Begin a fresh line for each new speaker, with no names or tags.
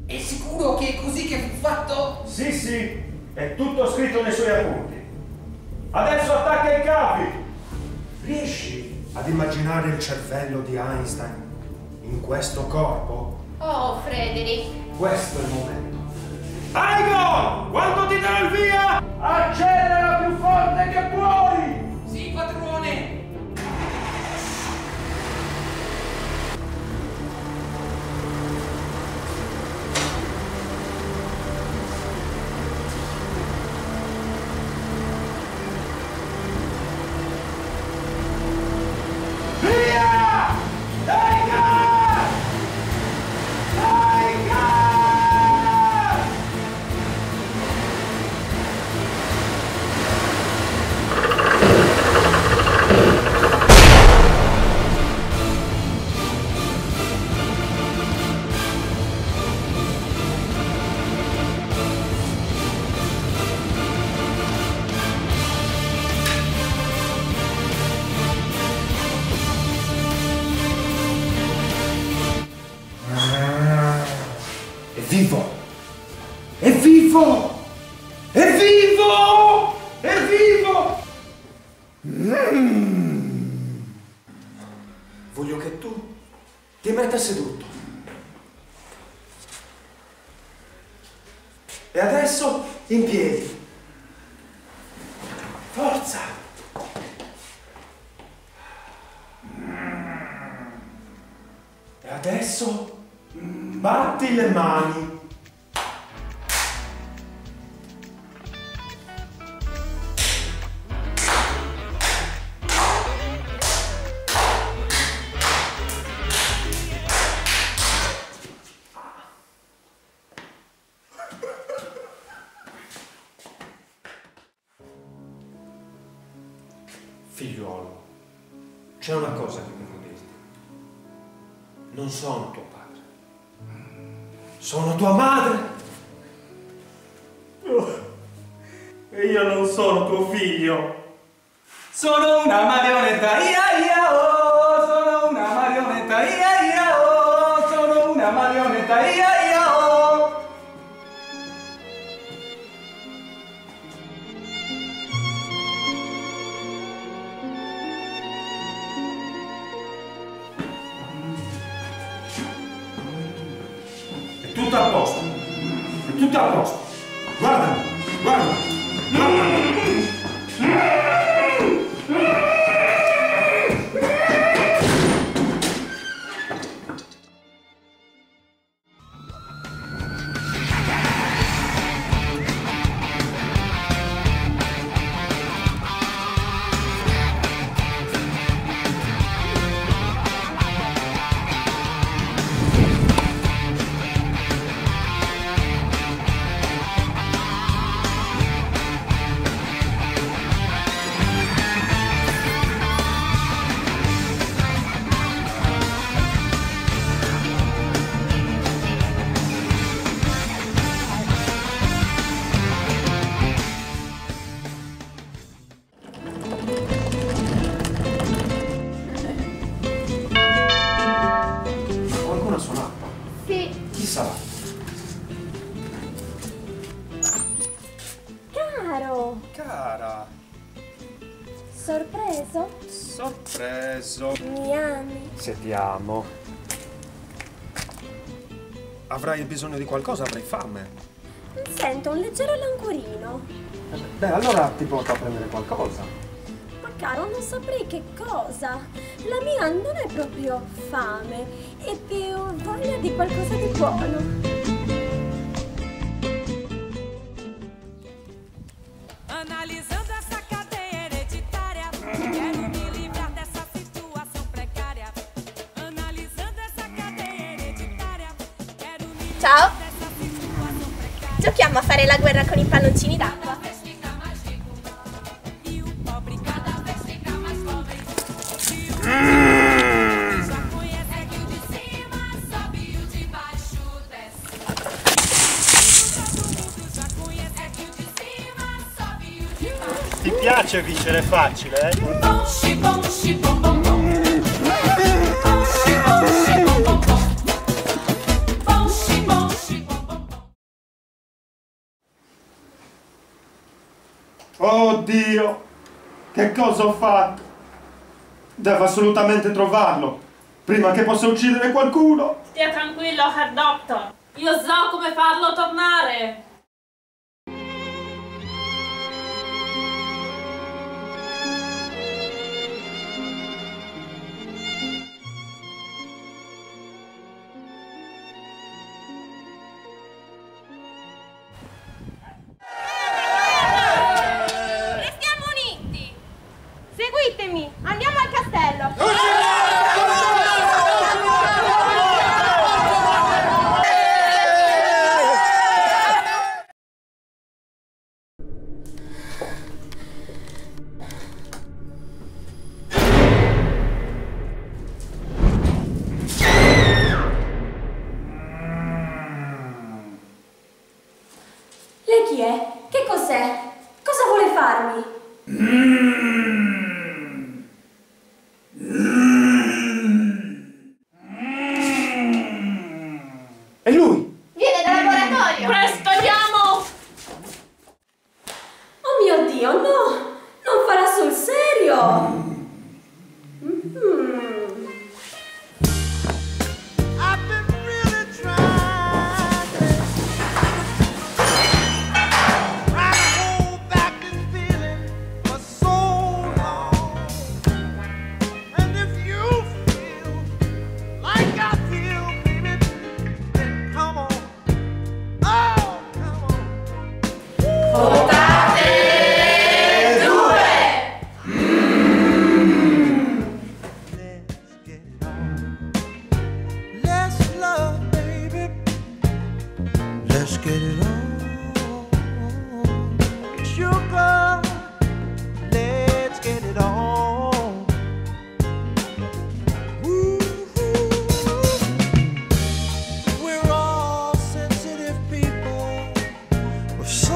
È sicuro che è così che fu fatto?
Sì, sì, è tutto scritto nei suoi appunti. Adesso attacca i capi! Riesci ad immaginare il cervello di Einstein in questo corpo?
Oh, Frederick.
Questo è il momento. Aigo! Quando ti darò il via, accelera più forte che puoi!
Sì, padrone!
Vivo! È vivo! È vivo! È vivo! Voglio che tu ti metta seduto. E adesso in piedi. Forza! E adesso batti le mani. Figliuolo, c'è una cosa che devo dirti. Non sono tuo padre. Sono tua madre!
E io non sono tuo figlio! Sono una marionetta, oh! Sono una marionetta, oh! Sono una marionetta, oh!
È tutto a posto. È tutto a posto. Guarda, guarda, guarda. Qualcuno ha suonato?
Sì.
Chi sarà?
Caro.
Cara.
Sorpreso?
Sorpreso.
Mi ami?
Se ti amo. Avrai bisogno di qualcosa? Avrai fame?
Sento un leggero languorino.
Beh, allora ti porto a prendere qualcosa.
Ma caro, non saprei che cosa. La mia non è proprio fame, è più voglia di qualcosa di buono.
Analisando essa cadeia hereditária, quero me livrar dessa situação precária. Analisando essa cadeia hereditária, quero me livrar
Ciao.
dessa situação precária.
Giochiamo a fare la guerra con i palloncini d'acqua.
E o pobre cada vez fica mais pobre. E o pobre já conhece que o de cima sobe e o de baixo desce. Todo mundo já conhece que o de cima sobe e o de baixo.
Ti piace vincere facile, eh?
Bom, xibom, xibom, bom, bom. Bom, xibom, xibom, bom, bom. Bom, xibom, xibom.
Oddio, che cosa ho fatto? Devo assolutamente trovarlo, prima che possa uccidere qualcuno.
Stia tranquillo, Herr Doctor. Io so come farlo tornare.
Restiamo uniti! Seguitemi, andiamo al castello! Lei chi è? Che cos'è? Cosa vuole farmi?
È lui!
Viene dal laboratorio!
Presto, andiamo!
Oh mio Dio, no! Non farà sul serio!
I've been really trying to hold back this feeling for so long. And if you feel like I feel, baby, then come on. Oh, come on. Let's get it on. Let's love, baby. Let's get it on. Sugar, let's get it on. Ooh, we're all sensitive people. We're so